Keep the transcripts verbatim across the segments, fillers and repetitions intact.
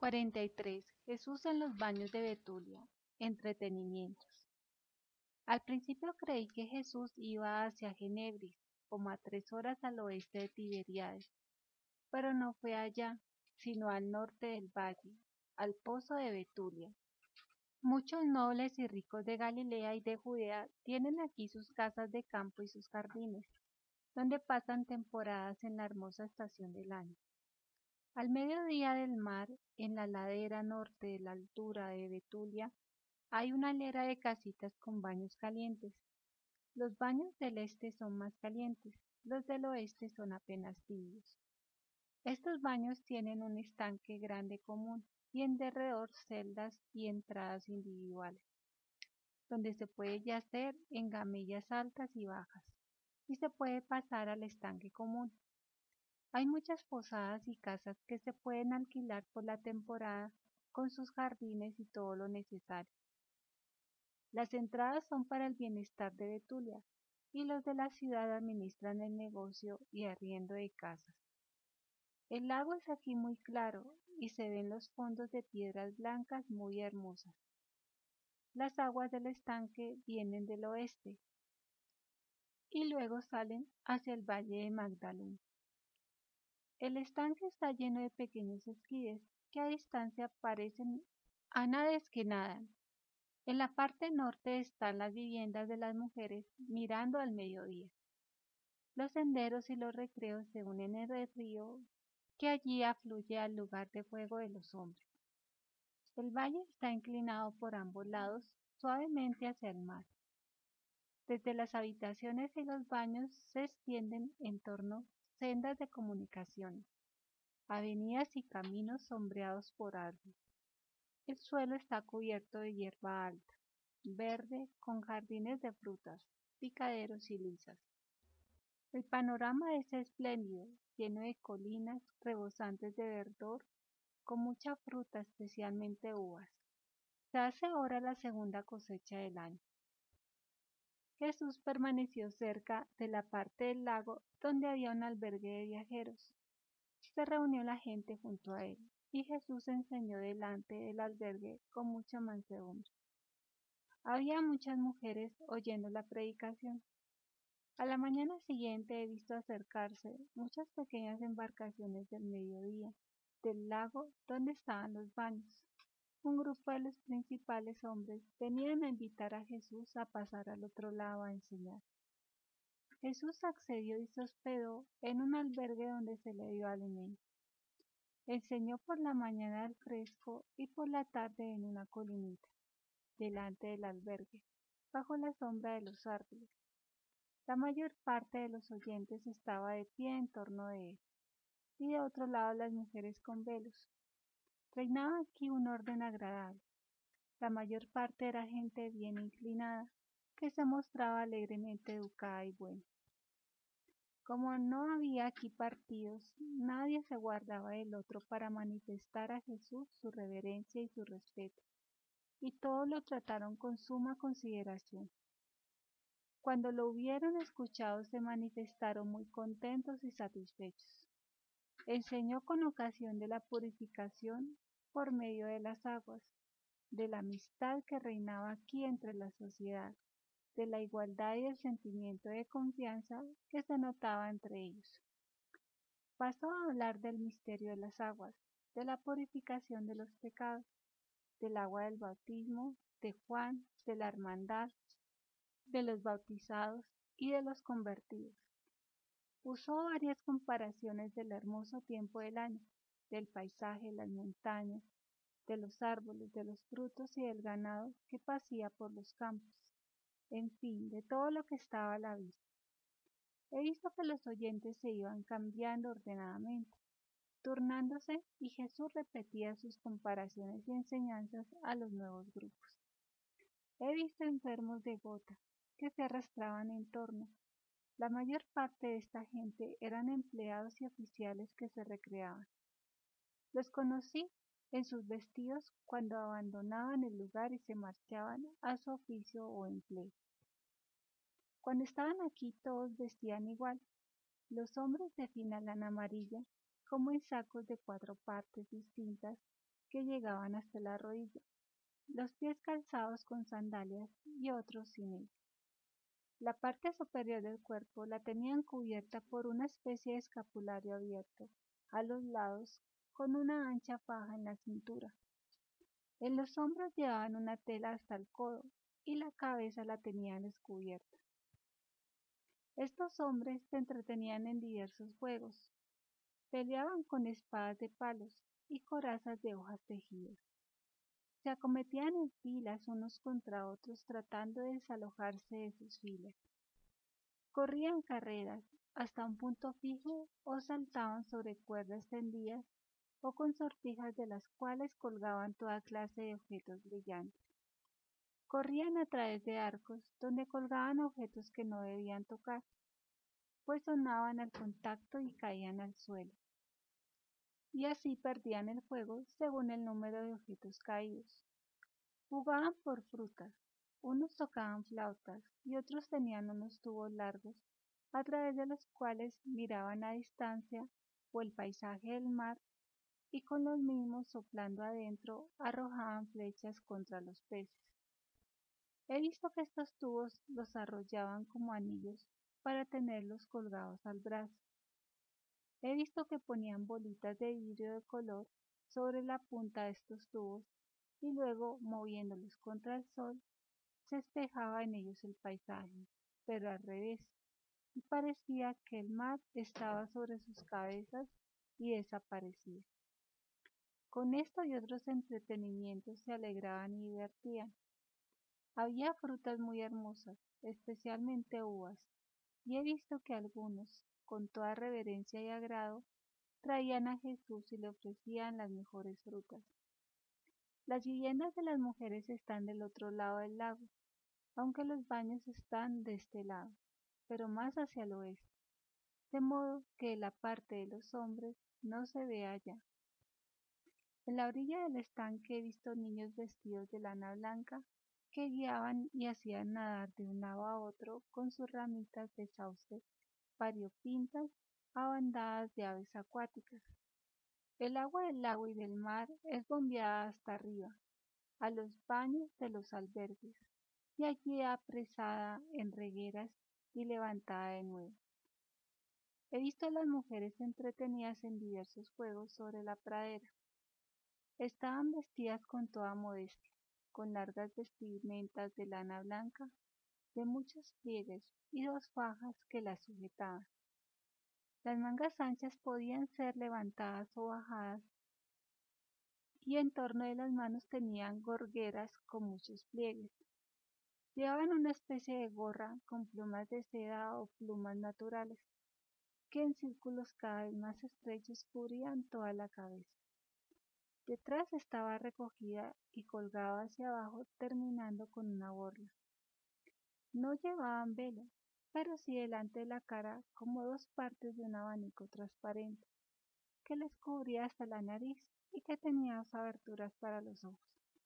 cuarenta y tres. Jesús en los baños de Betulia. Entretenimientos. Al principio creí que Jesús iba hacia Genebris, como a tres horas al oeste de Tiberíades, pero no fue allá, sino al norte del valle, al pozo de Betulia. Muchos nobles y ricos de Galilea y de Judea tienen aquí sus casas de campo y sus jardines, donde pasan temporadas en la hermosa estación del año. Al mediodía del mar, en la ladera norte de la altura de Betulia, hay una hilera de casitas con baños calientes. Los baños del este son más calientes, los del oeste son apenas tibios. Estos baños tienen un estanque grande común y en derredor celdas y entradas individuales, donde se puede yacer en gamillas altas y bajas, y se puede pasar al estanque común. Hay muchas posadas y casas que se pueden alquilar por la temporada con sus jardines y todo lo necesario. Las entradas son para el bienestar de Betulia y los de la ciudad administran el negocio y arriendo de casas. El lago es aquí muy claro y se ven los fondos de piedras blancas muy hermosas. Las aguas del estanque vienen del oeste y luego salen hacia el valle de Magdalum. El estanque está lleno de pequeños esquíes que a distancia parecen ánades que nadan. En la parte norte están las viviendas de las mujeres mirando al mediodía. Los senderos y los recreos se unen en el río que allí afluye al lugar de juego de los hombres. El valle está inclinado por ambos lados suavemente hacia el mar. Desde las habitaciones y los baños se extienden en torno sendas de comunicaciones, avenidas y caminos sombreados por árboles. El suelo está cubierto de hierba alta, verde, con jardines de frutas, picaderos y lisas. El panorama es espléndido, lleno de colinas rebosantes de verdor, con mucha fruta, especialmente uvas. Se hace ahora la segunda cosecha del año. Jesús permaneció cerca de la parte del lago donde había un albergue de viajeros. Se reunió la gente junto a él, y Jesús enseñó delante del albergue con mucha mansedumbre. Había muchas mujeres oyendo la predicación. A la mañana siguiente he visto acercarse muchas pequeñas embarcaciones del mediodía, del lago donde estaban los baños. Un grupo de los principales hombres venían a invitar a Jesús a pasar al otro lado a enseñar. Jesús accedió y se hospedó en un albergue donde se le dio alimento. Enseñó por la mañana al fresco y por la tarde en una colinita, delante del albergue, bajo la sombra de los árboles. La mayor parte de los oyentes estaba de pie en torno de él, y de otro lado las mujeres con velos. Reinaba aquí un orden agradable. La mayor parte era gente bien inclinada, que se mostraba alegremente educada y buena. Como no había aquí partidos, nadie se guardaba del otro para manifestar a Jesús su reverencia y su respeto, y todos lo trataron con suma consideración. Cuando lo hubieron escuchado se manifestaron muy contentos y satisfechos. Enseñó con ocasión de la purificación por medio de las aguas, de la amistad que reinaba aquí entre la sociedad, de la igualdad y el sentimiento de confianza que se notaba entre ellos. Pasó a hablar del misterio de las aguas, de la purificación de los pecados, del agua del bautismo, de Juan, de la hermandad, de los bautizados y de los convertidos. Usó varias comparaciones del hermoso tiempo del año, del paisaje, las montañas, de los árboles, de los frutos y del ganado que pasía por los campos, en fin, de todo lo que estaba a la vista. He visto que los oyentes se iban cambiando ordenadamente, turnándose, y Jesús repetía sus comparaciones y enseñanzas a los nuevos grupos. He visto enfermos de gota que se arrastraban en torno. La mayor parte de esta gente eran empleados y oficiales que se recreaban. Los conocí en sus vestidos cuando abandonaban el lugar y se marchaban a su oficio o empleo. Cuando estaban aquí todos vestían igual, los hombres de fina lana amarilla, como en sacos de cuatro partes distintas, que llegaban hasta la rodilla, los pies calzados con sandalias y otros sin ellas. La parte superior del cuerpo la tenían cubierta por una especie de escapulario abierto a los lados con una ancha faja en la cintura. En los hombros llevaban una tela hasta el codo y la cabeza la tenían descubierta. Estos hombres se entretenían en diversos juegos. Peleaban con espadas de palos y corazas de hojas tejidas. Se acometían en filas unos contra otros tratando de desalojarse de sus filas. Corrían carreras hasta un punto fijo o saltaban sobre cuerdas tendidas o con sortijas de las cuales colgaban toda clase de objetos brillantes. Corrían a través de arcos donde colgaban objetos que no debían tocar, pues sonaban al contacto y caían al suelo. Y así perdían el juego según el número de objetos caídos. Jugaban por frutas, unos tocaban flautas y otros tenían unos tubos largos a través de los cuales miraban a distancia o el paisaje del mar y con los mismos soplando adentro arrojaban flechas contra los peces. He visto que estos tubos los arrollaban como anillos para tenerlos colgados al brazo. He visto que ponían bolitas de vidrio de color sobre la punta de estos tubos y luego, moviéndolos contra el sol, se espejaba en ellos el paisaje, pero al revés, y parecía que el mar estaba sobre sus cabezas y desaparecía. Con esto y otros entretenimientos se alegraban y divertían. Había frutas muy hermosas, especialmente uvas, y he visto que algunos, con toda reverencia y agrado, traían a Jesús y le ofrecían las mejores frutas. Las viviendas de las mujeres están del otro lado del lago, aunque los baños están de este lado, pero más hacia el oeste, de modo que la parte de los hombres no se ve allá. En la orilla del estanque he visto niños vestidos de lana blanca que guiaban y hacían nadar de un lado a otro con sus ramitas de sauce variopintas a bandadas de aves acuáticas. El agua del lago y del mar es bombeada hasta arriba, a los baños de los albergues, y allí apresada en regueras y levantada de nuevo. He visto a las mujeres entretenidas en diversos juegos sobre la pradera. Estaban vestidas con toda modestia, con largas vestimentas de lana blanca, de muchos pliegues y dos fajas que las sujetaban. Las mangas anchas podían ser levantadas o bajadas y en torno de las manos tenían gorgueras con muchos pliegues. Llevaban una especie de gorra con plumas de seda o plumas naturales, que en círculos cada vez más estrechos cubrían toda la cabeza. Detrás estaba recogida y colgaba hacia abajo terminando con una borla. No llevaban velo, pero sí delante de la cara como dos partes de un abanico transparente, que les cubría hasta la nariz y que tenía dos aberturas para los ojos.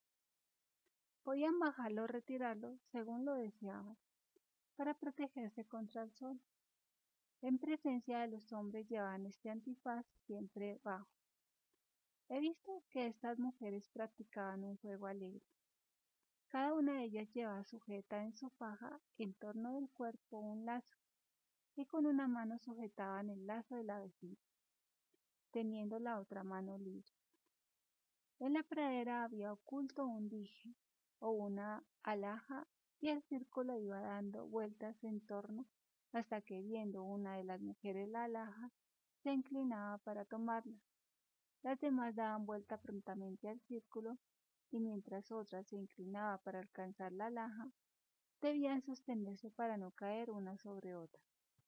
Podían bajarlo o retirarlo según lo deseaban, para protegerse contra el sol. En presencia de los hombres llevaban este antifaz siempre bajo. He visto que estas mujeres practicaban un juego alegre. Cada una de ellas llevaba sujeta en su faja en torno del cuerpo un lazo, y con una mano sujetaban el lazo de la vecina, teniendo la otra mano libre. En la pradera había oculto un dije o una alhaja y el círculo iba dando vueltas en torno hasta que viendo una de las mujeres la alhaja, se inclinaba para tomarla. Las demás daban vuelta prontamente al círculo y mientras otra se inclinaba para alcanzar la alhaja, debían sostenerse para no caer una sobre otra.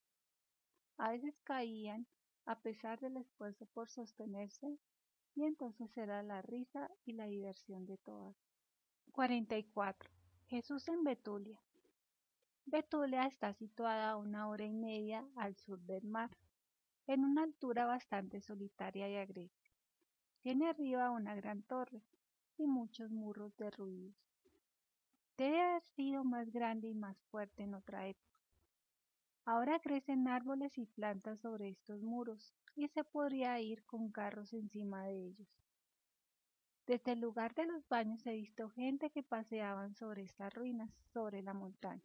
A veces caían a pesar del esfuerzo por sostenerse y entonces era la risa y la diversión de todas. cuarenta y cuatro. Jesús en Betulia. Betulia está situada a una hora y media al sur del mar, en una altura bastante solitaria y agreste. Tiene arriba una gran torre y muchos muros derruidos. Debe haber sido más grande y más fuerte en otra época. Ahora crecen árboles y plantas sobre estos muros y se podría ir con carros encima de ellos. Desde el lugar de los baños he visto gente que paseaban sobre estas ruinas, sobre la montaña.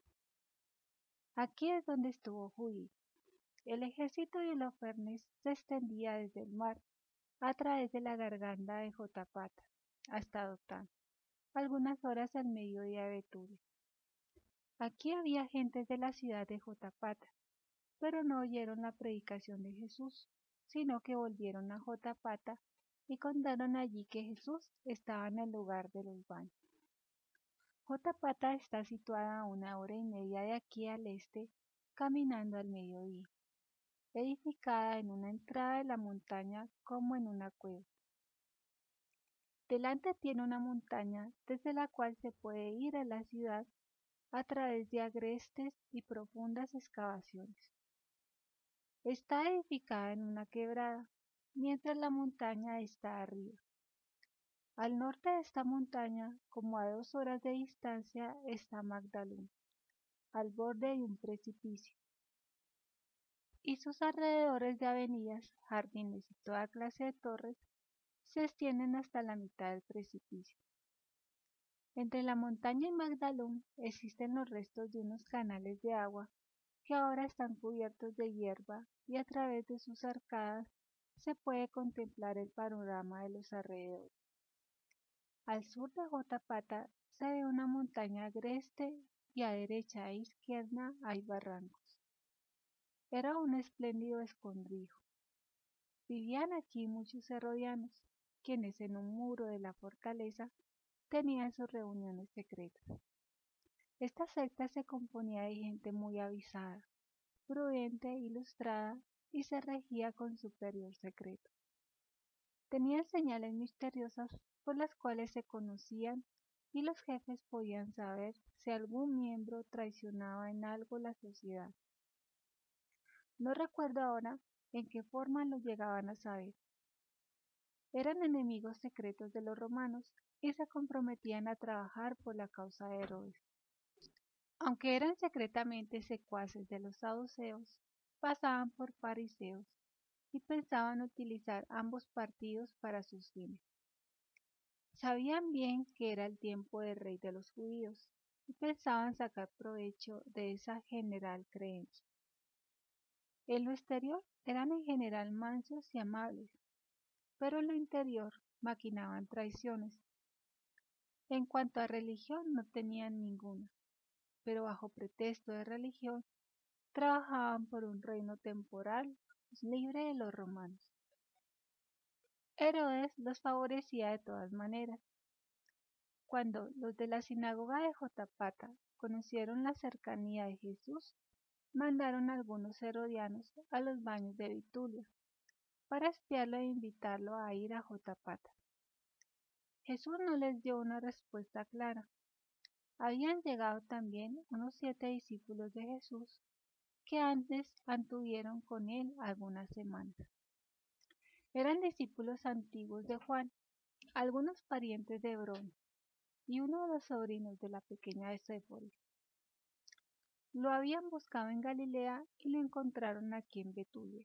Aquí es donde estuvo Judí. El ejército de Holofernes se extendía desde el mar a través de la garganta de Jotapata hasta Dotán, algunas horas al mediodía de Betulia. Aquí había gentes de la ciudad de Jotapata, pero no oyeron la predicación de Jesús, sino que volvieron a Jotapata y contaron allí que Jesús estaba en el lugar de los baños. Jotapata está situada a una hora y media de aquí al este, caminando al mediodía, edificada en una entrada de la montaña como en una cueva. Delante tiene una montaña desde la cual se puede ir a la ciudad a través de agrestes y profundas excavaciones. Está edificada en una quebrada, mientras la montaña está arriba. Al norte de esta montaña, como a dos horas de distancia, está Magdalum, al borde de un precipicio, y sus alrededores de avenidas, jardines y toda clase de torres se extienden hasta la mitad del precipicio. Entre la montaña y Magdalum existen los restos de unos canales de agua que ahora están cubiertos de hierba y a través de sus arcadas se puede contemplar el panorama de los alrededores. Al sur de Jotapata se ve una montaña agreste y a derecha e izquierda hay barrancos. Era un espléndido escondrijo. Vivían aquí muchos herodianos, quienes en un muro de la fortaleza tenían sus reuniones secretas. Esta secta se componía de gente muy avisada, prudente, ilustrada y se regía con superior secreto. Tenían señales misteriosas por las cuales se conocían y los jefes podían saber si algún miembro traicionaba en algo la sociedad. No recuerdo ahora en qué forma lo llegaban a saber. Eran enemigos secretos de los romanos y se comprometían a trabajar por la causa de Herodes. Aunque eran secretamente secuaces de los saduceos, pasaban por fariseos y pensaban utilizar ambos partidos para sus fines. Sabían bien que era el tiempo del rey de los judíos y pensaban sacar provecho de esa general creencia. En lo exterior eran en general mansos y amables, pero en lo interior maquinaban traiciones. En cuanto a religión no tenían ninguna, pero bajo pretexto de religión trabajaban por un reino temporal libre de los romanos. Herodes los favorecía de todas maneras. Cuando los de la sinagoga de Jotapata conocieron la cercanía de Jesús, mandaron a algunos herodianos a los baños de Betulia para espiarlo e invitarlo a ir a Jotapata. Jesús no les dio una respuesta clara. Habían llegado también unos siete discípulos de Jesús que antes anduvieron con él algunas semanas. Eran discípulos antiguos de Juan, algunos parientes de Hebrón y uno de los sobrinos de la pequeña de Séforis. Lo habían buscado en Galilea y lo encontraron aquí en Betulia.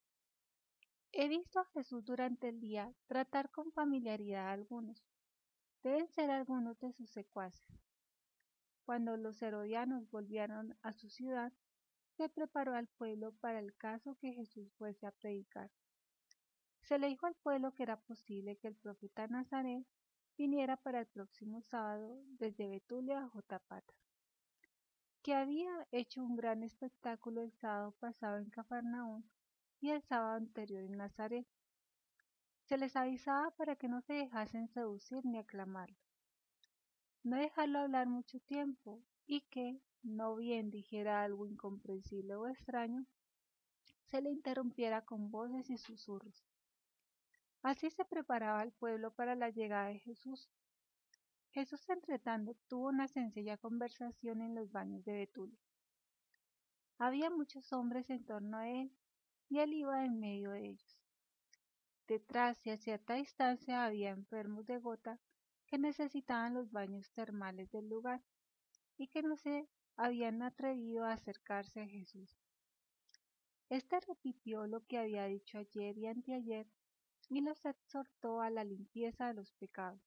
He visto a Jesús durante el día tratar con familiaridad a algunos. Deben ser algunos de sus secuaces. Cuando los herodianos volvieron a su ciudad, se preparó al pueblo para el caso que Jesús fuese a predicar. Se le dijo al pueblo que era posible que el profeta Nazaret viniera para el próximo sábado desde Betulia a Jotapata, que había hecho un gran espectáculo el sábado pasado en Cafarnaúm y el sábado anterior en Nazaret. Se les avisaba para que no se dejasen seducir ni aclamarlo, no dejarlo hablar mucho tiempo y que, no bien dijera algo incomprensible o extraño, se le interrumpiera con voces y susurros. Así se preparaba el pueblo para la llegada de Jesús. Jesús, entretanto, tuvo una sencilla conversación en los baños de Betulia. Había muchos hombres en torno a él, y él iba en medio de ellos. Detrás y a cierta distancia había enfermos de gota que necesitaban los baños termales del lugar, y que no se habían atrevido a acercarse a Jesús. Este repitió lo que había dicho ayer y anteayer, y los exhortó a la limpieza de los pecados.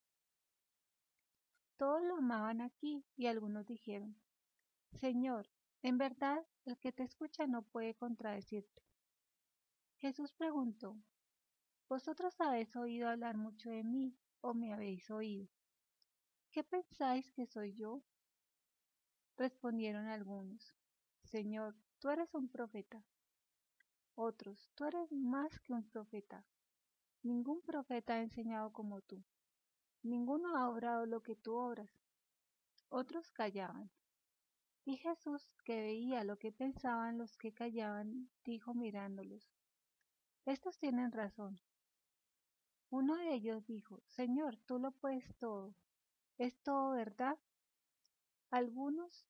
Todos lo amaban aquí y algunos dijeron: Señor, en verdad el que te escucha no puede contradecirte. Jesús preguntó: ¿Vosotros habéis oído hablar mucho de mí o me habéis oído? ¿Qué pensáis que soy yo? Respondieron algunos: Señor, tú eres un profeta. Otros: tú eres más que un profeta. Ningún profeta ha enseñado como tú. Ninguno ha obrado lo que tú obras. Otros callaban. Y Jesús, que veía lo que pensaban los que callaban, dijo mirándolos: Estos tienen razón. Uno de ellos dijo: Señor, tú lo puedes todo. ¿Es todo verdad? Algunos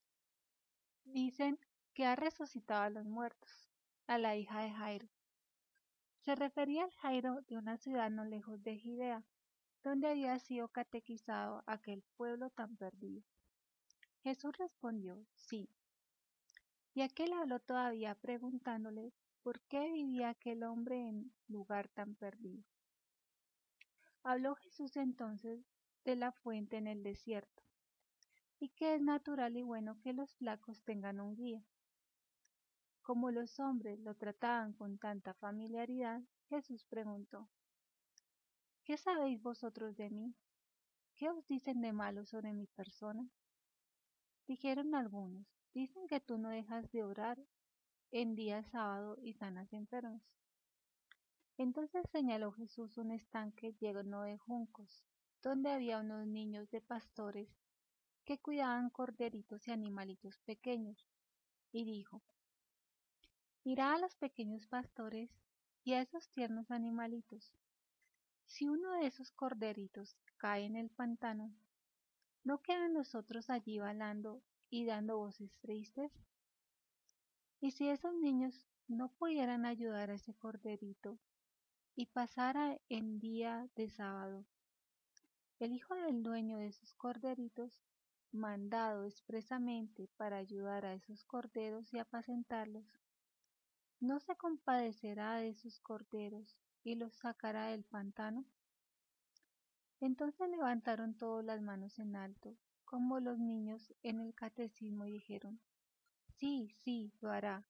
dicen que ha resucitado a los muertos, a la hija de Jairo. Se refería al Jairo de una ciudad no lejos de Judea, donde había sido catequizado aquel pueblo tan perdido. Jesús respondió: Sí. Y aquel habló todavía preguntándole por qué vivía aquel hombre en lugar tan perdido. Habló Jesús entonces de la fuente en el desierto, y que es natural y bueno que los flacos tengan un guía. Como los hombres lo trataban con tanta familiaridad, Jesús preguntó: ¿Qué sabéis vosotros de mí? ¿Qué os dicen de malo sobre mi persona? Dijeron algunos: Dicen que tú no dejas de orar en día sábado y sanas enfermos. Entonces señaló Jesús un estanque lleno de juncos, donde había unos niños de pastores que cuidaban corderitos y animalitos pequeños, y dijo: Mirad a los pequeños pastores y a esos tiernos animalitos. Si uno de esos corderitos cae en el pantano, ¿no quedan los otros allí balando y dando voces tristes? Y si esos niños no pudieran ayudar a ese corderito y pasara en día de sábado, el hijo del dueño de esos corderitos, mandado expresamente para ayudar a esos corderos y apacentarlos, ¿no se compadecerá de esos corderos y los sacará del pantano? Entonces levantaron todos las manos en alto, como los niños en el catecismo, y dijeron: Sí, sí, lo hará.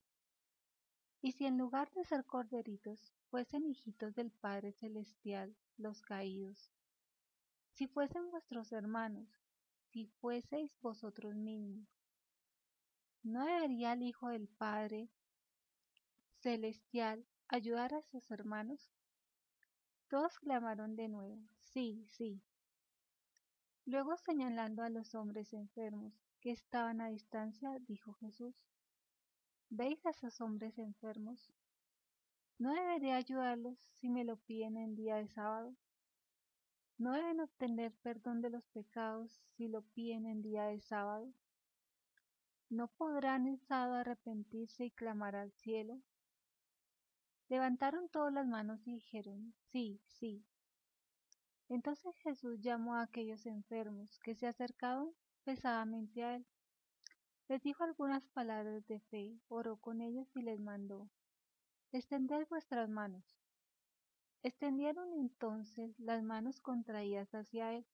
Y si en lugar de ser corderitos, fuesen hijitos del Padre Celestial los caídos, si fuesen vuestros hermanos, si fueseis vosotros mismos, ¿no debería el Hijo del Padre Celestial ayudar a sus hermanos? Todos clamaron de nuevo: Sí, sí. Luego, señalando a los hombres enfermos que estaban a distancia, dijo Jesús: ¿Veis a esos hombres enfermos? ¿No deberé ayudarlos si me lo piden en día de sábado? ¿No deben obtener perdón de los pecados si lo piden en día de sábado? ¿No podrán en sábado arrepentirse y clamar al cielo? Levantaron todas las manos y dijeron: Sí, sí. Entonces Jesús llamó a aquellos enfermos que se acercaban pesadamente a él. Les dijo algunas palabras de fe, oró con ellos y les mandó: Extended vuestras manos. Extendieron entonces las manos contraídas hacia él.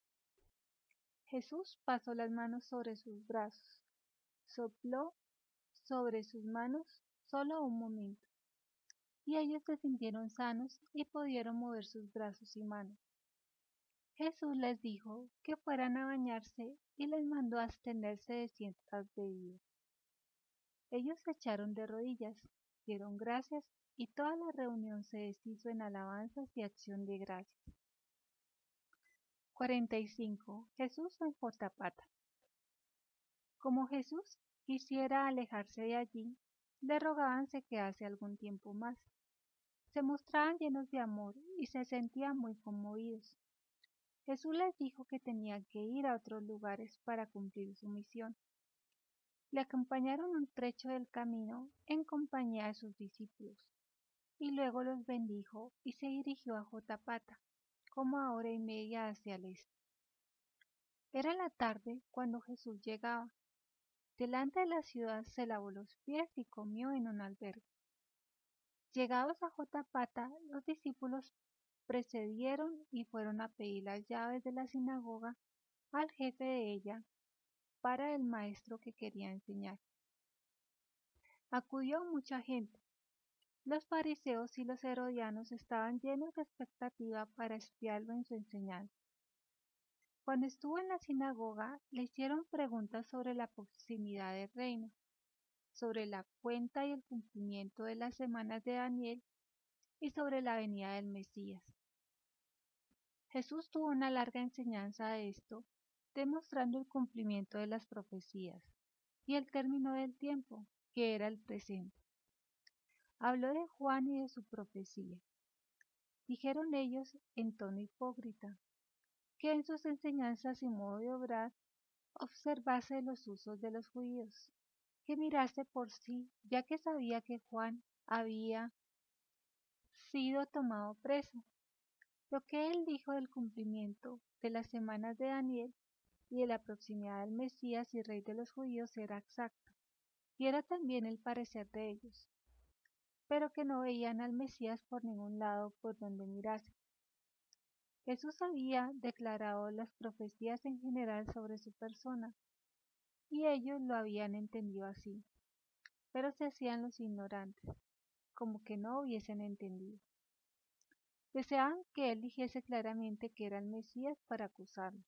Jesús pasó las manos sobre sus brazos, sopló sobre sus manos solo un momento, y ellos se sintieron sanos y pudieron mover sus brazos y manos. Jesús les dijo que fueran a bañarse y les mandó a extenderse de ciertas bebidas. Ellos se echaron de rodillas, dieron gracias, y toda la reunión se deshizo en alabanzas y acción de gracias. cuarenta y cinco. Jesús en Jotapata. Como Jesús quisiera alejarse de allí, le rogaban se quedase algún tiempo más. Se mostraban llenos de amor y se sentían muy conmovidos. Jesús les dijo que tenían que ir a otros lugares para cumplir su misión. Le acompañaron un trecho del camino en compañía de sus discípulos, y luego los bendijo y se dirigió a Jotapata, como a hora y media hacia el este. Era la tarde cuando Jesús llegaba. Delante de la ciudad se lavó los pies y comió en un albergue. Llegados a Jotapata, los discípulos precedieron y fueron a pedir las llaves de la sinagoga al jefe de ella para el maestro que quería enseñar. Acudió mucha gente. Los fariseos y los herodianos estaban llenos de expectativa para espiarlo en su enseñanza. Cuando estuvo en la sinagoga, le hicieron preguntas sobre la proximidad del reino, sobre la cuenta y el cumplimiento de las semanas de Daniel y sobre la venida del Mesías. Jesús tuvo una larga enseñanza de esto, demostrando el cumplimiento de las profecías y el término del tiempo, que era el presente. Habló de Juan y de su profecía. Dijeron ellos en tono hipócrita, que en sus enseñanzas y modo de obrar observase los usos de los judíos, que mirase por sí, ya que sabía que Juan había sido tomado preso. Lo que él dijo del cumplimiento de las semanas de Daniel y de la proximidad del Mesías y Rey de los judíos era exacto, y era también el parecer de ellos, pero que no veían al Mesías por ningún lado por donde mirase. Jesús había declarado las profecías en general sobre su persona, y ellos lo habían entendido así, pero se hacían los ignorantes, como que no hubiesen entendido. Deseaban que él dijese claramente que era el Mesías para acusarlo.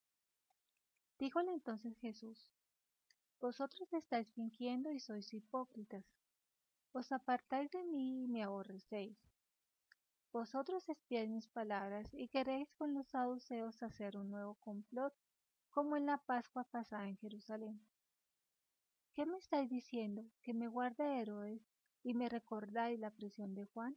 Díjole entonces Jesús: Vosotros estáis fingiendo y sois hipócritas. Os apartáis de mí y me aborrecéis. Vosotros espiáis mis palabras y queréis con los saduceos hacer un nuevo complot, como en la Pascua pasada en Jerusalén. ¿Qué me estáis diciendo? ¿Que me guarde de Herodes y me recordáis la prisión de Juan?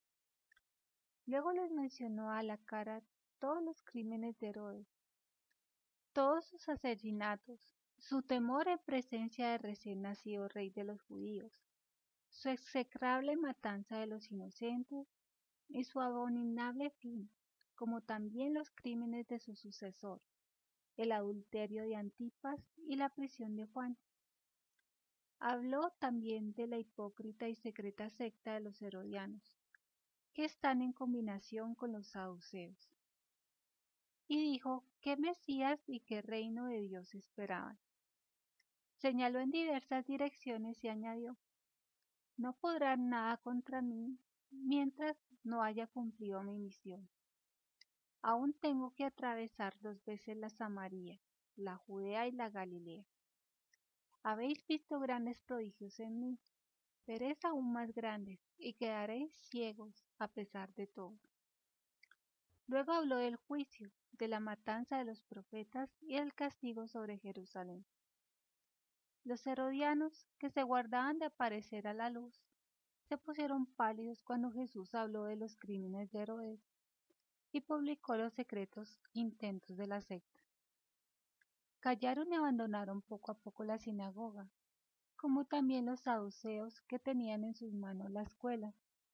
Luego les mencionó a la cara todos los crímenes de Herodes, todos sus asesinatos, su temor en presencia del recién nacido rey de los judíos, su execrable matanza de los inocentes y su abominable fin, como también los crímenes de su sucesor, el adulterio de Antipas y la prisión de Juan. Habló también de la hipócrita y secreta secta de los herodianos, que están en combinación con los saduceos. Y dijo qué Mesías y qué reino de Dios esperaban. Señaló en diversas direcciones y añadió: No podrán nada contra mí mientras no haya cumplido mi misión. Aún tengo que atravesar dos veces la Samaria, la Judea y la Galilea. Habéis visto grandes prodigios en mí, veréis aún más grandes y quedaréis ciegos a pesar de todo. Luego habló del juicio, de la matanza de los profetas y del castigo sobre Jerusalén. Los herodianos, que se guardaban de aparecer a la luz, se pusieron pálidos cuando Jesús habló de los crímenes de Herodes y publicó los secretos intentos de la secta. Callaron y abandonaron poco a poco la sinagoga, como también los saduceos que tenían en sus manos la escuela.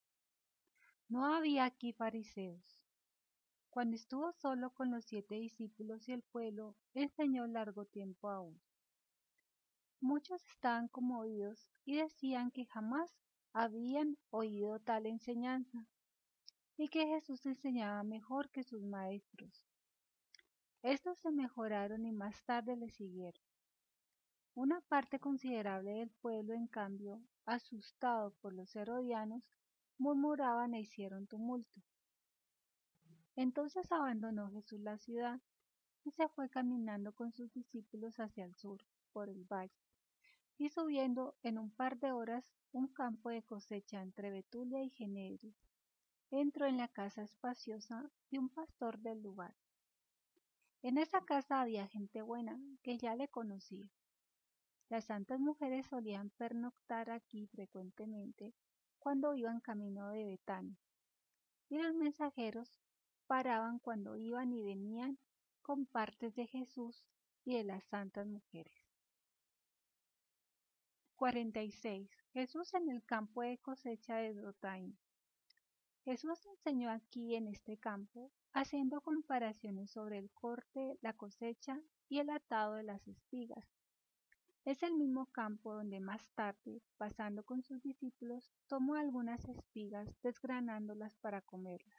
No había aquí fariseos. Cuando estuvo solo con los siete discípulos y el pueblo, enseñó largo tiempo aún. Muchos estaban conmovidos y decían que jamás habían oído tal enseñanza, y que Jesús enseñaba mejor que sus maestros. Estos se mejoraron y más tarde le siguieron. Una parte considerable del pueblo, en cambio, asustado por los herodianos, murmuraban e hicieron tumulto. Entonces abandonó Jesús la ciudad y se fue caminando con sus discípulos hacia el sur, por el valle, y subiendo en un par de horas un campo de cosecha entre Betulia y Genedri, entró en la casa espaciosa de un pastor del lugar. En esa casa había gente buena que ya le conocía. Las santas mujeres solían pernoctar aquí frecuentemente cuando iban camino de Betania, y los mensajeros paraban cuando iban y venían con partes de Jesús y de las santas mujeres. cuarenta y seis. Jesús en el campo de cosecha de Dotaín. Jesús enseñó aquí en este campo, haciendo comparaciones sobre el corte, la cosecha y el atado de las espigas. Es el mismo campo donde más tarde, pasando con sus discípulos, tomó algunas espigas desgranándolas para comerlas.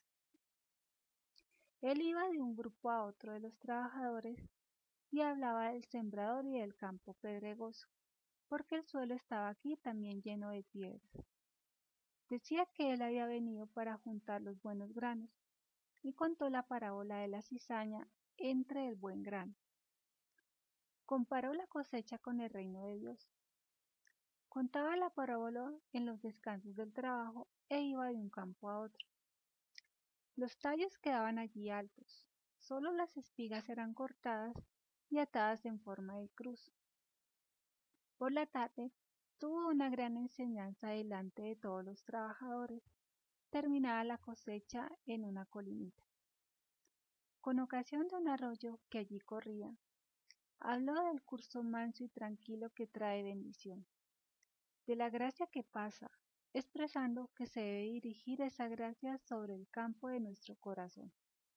Él iba de un grupo a otro de los trabajadores y hablaba del sembrador y del campo pedregoso, porque el suelo estaba aquí también lleno de piedras. Decía que él había venido para juntar los buenos granos, y contó la parábola de la cizaña entre el buen grano. Comparó la cosecha con el reino de Dios. Contaba la parábola en los descansos del trabajo e iba de un campo a otro. Los tallos quedaban allí altos, solo las espigas eran cortadas y atadas en forma de cruz. Por la tarde tuvo una gran enseñanza delante de todos los trabajadores. Terminada la cosecha en una colinita. Con ocasión de un arroyo que allí corría, habló del curso manso y tranquilo que trae bendición, de la gracia que pasa, expresando que se debe dirigir esa gracia sobre el campo de nuestro corazón.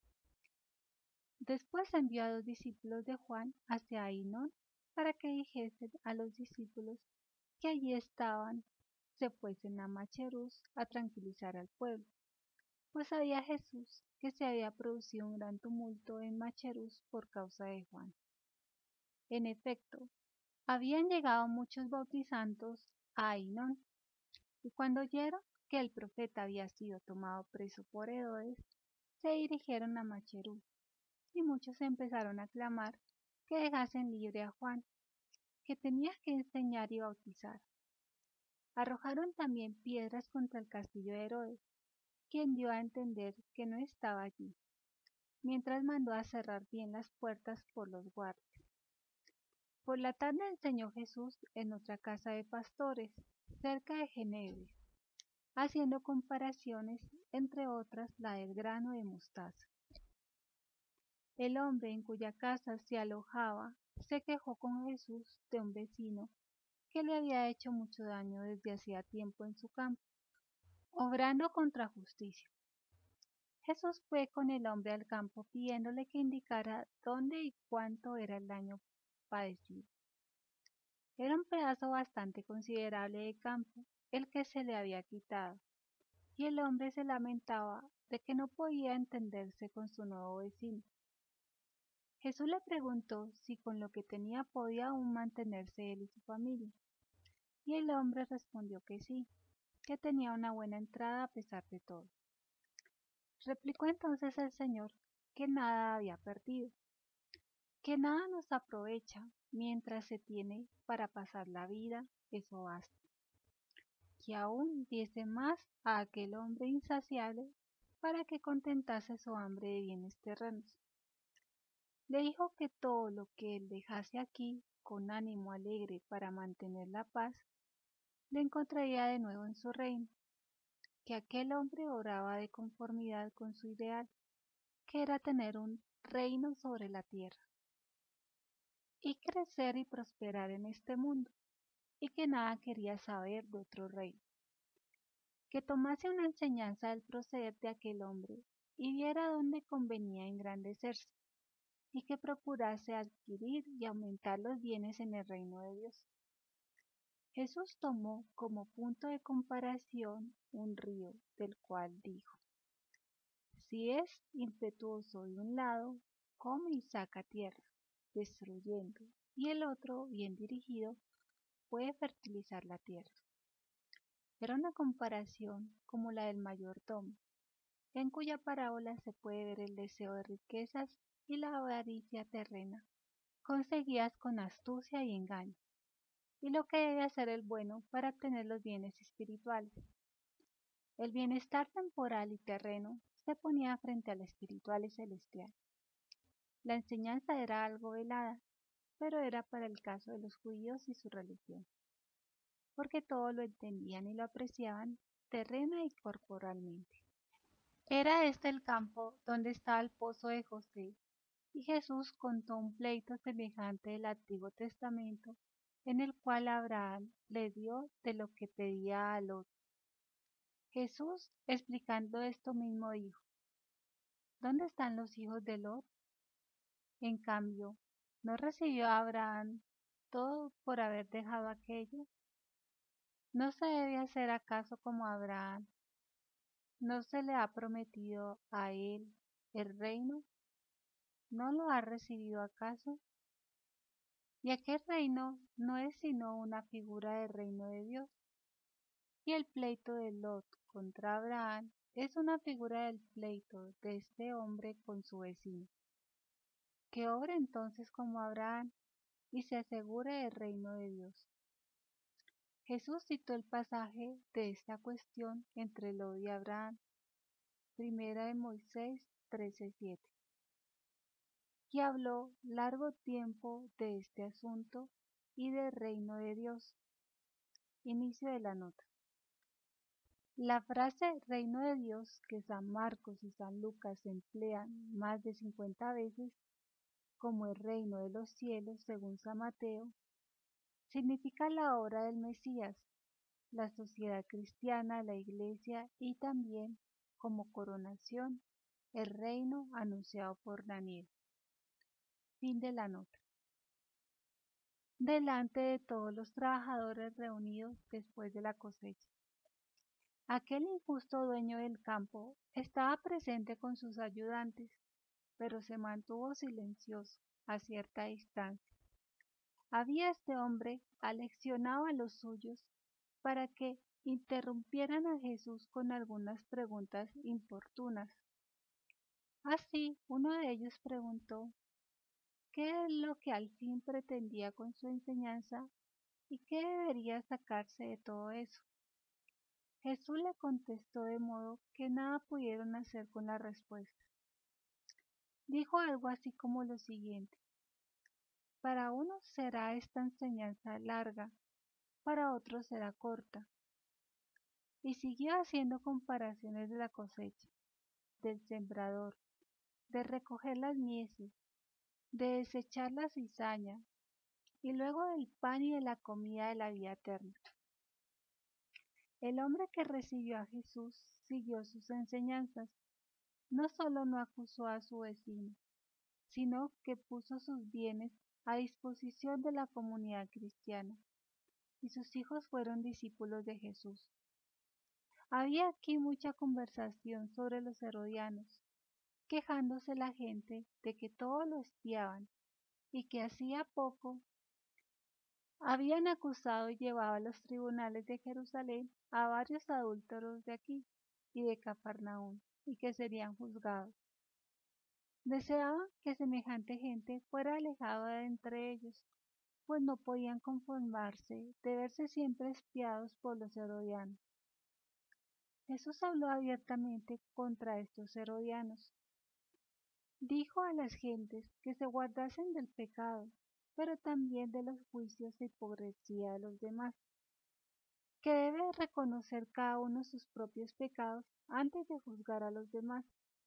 Después envió a dos discípulos de Juan hacia Ainón para que dijesen a los discípulos que allí estaban se fuesen a Macherús a tranquilizar al pueblo, pues sabía Jesús que se había producido un gran tumulto en Macherús por causa de Juan. En efecto, habían llegado muchos bautizantes a Ainón, y cuando oyeron que el profeta había sido tomado preso por Herodes, se dirigieron a Macherús, y muchos empezaron a clamar que dejasen libre a Juan, que tenía que enseñar y bautizar. Arrojaron también piedras contra el castillo de Herodes, quien dio a entender que no estaba allí, mientras mandó a cerrar bien las puertas por los guardias. Por la tarde enseñó Jesús en otra casa de pastores, cerca de Genebres, haciendo comparaciones, entre otras la del grano de mostaza. El hombre en cuya casa se alojaba se quejó con Jesús de un vecino que le había hecho mucho daño desde hacía tiempo en su campo, obrando contra justicia. Jesús fue con el hombre al campo pidiéndole que indicara dónde y cuánto era el daño padecido. Era un pedazo bastante considerable de campo el que se le había quitado, y el hombre se lamentaba de que no podía entenderse con su nuevo vecino. Jesús le preguntó si con lo que tenía podía aún mantenerse él y su familia, y el hombre respondió que sí, que tenía una buena entrada a pesar de todo. Replicó entonces el Señor que nada había perdido, que nada nos aprovecha mientras se tiene para pasar la vida, eso basta, que aún diese más a aquel hombre insaciable para que contentase su hambre de bienes terrenos. Le dijo que todo lo que él dejase aquí con ánimo alegre para mantener la paz, le encontraría de nuevo en su reino, que aquel hombre oraba de conformidad con su ideal, que era tener un reino sobre la tierra, y crecer y prosperar en este mundo, y que nada quería saber de otro reino, que tomase una enseñanza del proceder de aquel hombre, y viera dónde convenía engrandecerse, y que procurase adquirir y aumentar los bienes en el reino de Dios. Jesús tomó como punto de comparación un río, del cual dijo: si es impetuoso de un lado, come y saca tierra, destruyendo, y el otro, bien dirigido, puede fertilizar la tierra. Era una comparación como la del mayordomo, en cuya parábola se puede ver el deseo de riquezas y la avaricia terrena, conseguidas con astucia y engaño, y lo que debe hacer el bueno para obtener los bienes espirituales. El bienestar temporal y terreno se ponía frente al espiritual y celestial. La enseñanza era algo velada, pero era para el caso de los judíos y su religión, porque todo lo entendían y lo apreciaban terrena y corporalmente. Era este el campo donde estaba el pozo de José, y Jesús contó un pleito semejante del Antiguo Testamento, en el cual Abraham le dio de lo que pedía a Lot. Jesús, explicando esto mismo, dijo: ¿dónde están los hijos de Lot? En cambio, ¿no recibió a Abraham todo por haber dejado aquello? ¿No se debe hacer acaso como Abraham? ¿No se le ha prometido a él el reino? ¿No lo ha recibido acaso? Y aquel reino no es sino una figura del reino de Dios. Y el pleito de Lot contra Abraham es una figura del pleito de este hombre con su vecino. Que obre entonces como Abraham y se asegure el reino de Dios. Jesús citó el pasaje de esta cuestión entre Lot y Abraham, primera de Moisés trece siete, y habló largo tiempo de este asunto y del reino de Dios. Inicio de la nota. La frase reino de Dios que San Marcos y San Lucas emplean más de cincuenta veces, como el reino de los cielos según San Mateo, significa la obra del Mesías, la sociedad cristiana, la Iglesia y también, como coronación, el reino anunciado por Daniel. Fin de la nota. Delante de todos los trabajadores reunidos después de la cosecha. Aquel injusto dueño del campo estaba presente con sus ayudantes, pero se mantuvo silencioso a cierta distancia. Había este hombre aleccionado a los suyos para que interrumpieran a Jesús con algunas preguntas importunas. Así, uno de ellos preguntó qué es lo que al fin pretendía con su enseñanza y qué debería sacarse de todo eso. Jesús le contestó de modo que nada pudieron hacer con la respuesta. Dijo algo así como lo siguiente: para unos será esta enseñanza larga, para otros será corta. Y siguió haciendo comparaciones de la cosecha, del sembrador, de recoger las mieses, de desechar la cizaña, y luego del pan y de la comida de la vida eterna. El hombre que recibió a Jesús siguió sus enseñanzas. No solo no acusó a su vecino, sino que puso sus bienes a disposición de la comunidad cristiana, y sus hijos fueron discípulos de Jesús. Había aquí mucha conversación sobre los herodianos, quejándose la gente de que todo lo espiaban y que hacía poco habían acusado y llevado a los tribunales de Jerusalén a varios adúlteros de aquí y de Cafarnaúm, y que serían juzgados. Deseaban que semejante gente fuera alejada de entre ellos, pues no podían conformarse de verse siempre espiados por los herodianos. Jesús habló abiertamente contra estos herodianos. Dijo a las gentes que se guardasen del pecado, pero también de los juicios e hipocresía de los demás, que debe reconocer cada uno sus propios pecados antes de juzgar a los demás.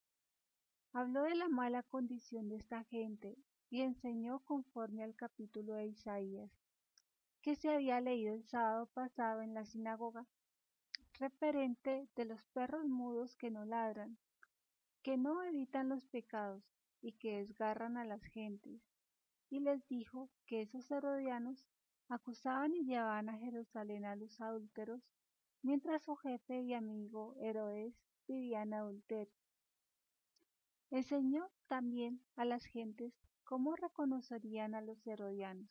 Habló de la mala condición de esta gente y enseñó conforme al capítulo de Isaías, que se había leído el sábado pasado en la sinagoga, referente de los perros mudos que no ladran, que no evitan los pecados y que desgarran a las gentes, y les dijo que esos herodianos acusaban y llevaban a Jerusalén a los adúlteros, mientras su jefe y amigo Herodes vivía en adulterio. Enseñó también a las gentes cómo reconocerían a los herodianos.